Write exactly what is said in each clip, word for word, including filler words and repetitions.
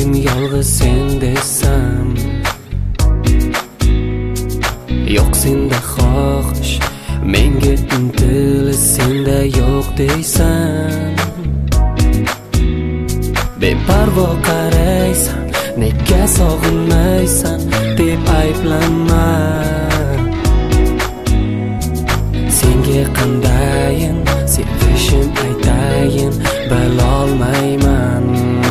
doim yolg'iz sen desam, yo'q senda xohish, menga intilish senda yo'q deysan. Beparvo qaraysan, nega sog'inmaysan deb ayblanma. Senga qandayin sevishim aytayin bilolmayman.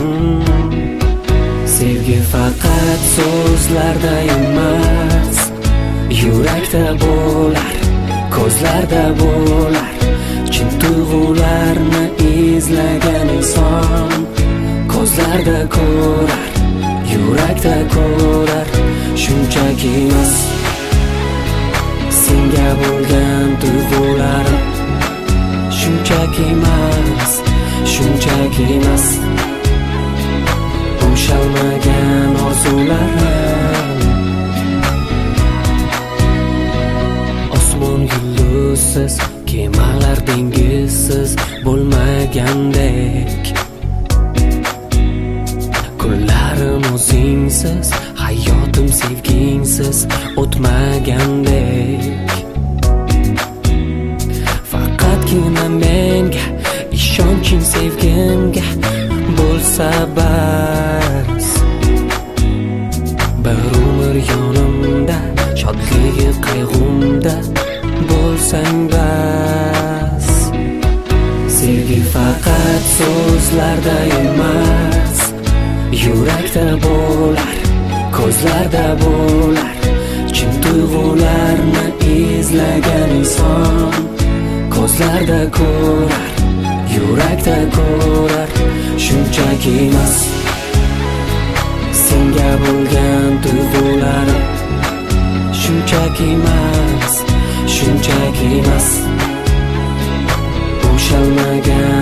Sevgi faqat so'zlarda emas, yurakda bo'lar, ko'zlarda bo'lar. Chin tuyg'ularni izlagan inson ko'zlarda ko'rar, yurakda ko'rar. Shunchakimas senga bo'lgan tuyg'ularim, shunchakimas, shunchakimas ushalmagan orzularim. Osmon yulduzsiz, kemalar dengizsiz bo'lmagandek, kunlarim o'zingsiz, hayotim sevgingsiz o'tmagandek. Faqatgina menga ishonching sevgimga bo'lsa bas. Bir umr yonimda, shodligi qayg'umda bo'lsang bas. Sevgi faqat so'zlarda emas, yurakda bo'lar, ko'zlarda bo'lar. Chin tuyg'ularni izlagan inson ko'zlarda ko'rar, yurakda ko'rar. Shunchakimas senga bo'lgan tuyg'ularim, shunchakimas, shunchakimas ushalmagan